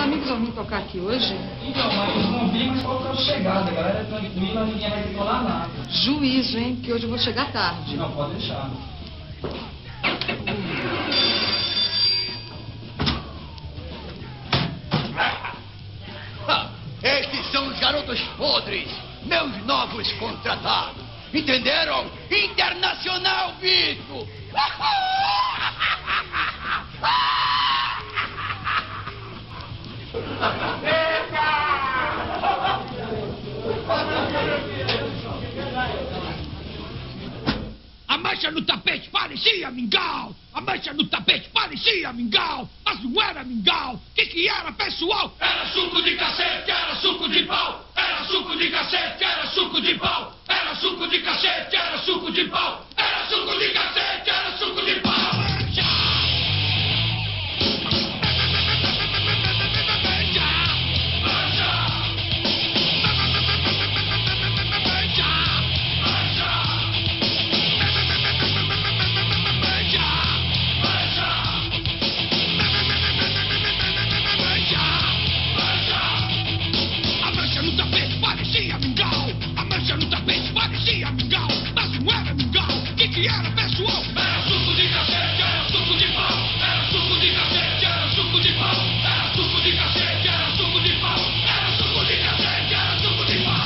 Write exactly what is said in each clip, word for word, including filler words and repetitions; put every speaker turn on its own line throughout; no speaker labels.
amigos vão vir tocar aqui hoje?
Então, mas não vi, mas qual que é a chegada? A galera é tranquila, ninguém vai decolar nada.
Juízo, hein? Porque hoje eu vou chegar tarde.
Não, pode deixar.
Estes são os garotos podres, meus novos contratados. Entenderam? Internacional Vitor!
A mancha no tapete parecia mingau! A mancha no tapete parecia mingau! Mas não era mingau! O que que era, pessoal? Era suco de cacete, era suco de pau! Era suco de cacete, era suco de pau! Era suco de cacete, era suco de pau! Era suco de cacete, era suco de pau! Era pessoal, era suco de cacete, era suco de pau, era suco de cacete, era suco de pau, era suco de cacete, era suco de pau, era suco de cacete, era suco de pau.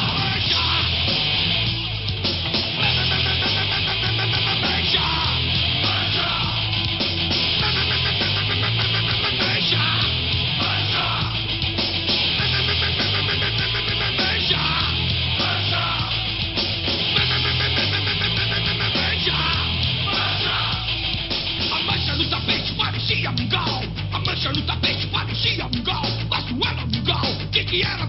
A mancha no tapete parecia mingau, mas não era mingau. O que que era?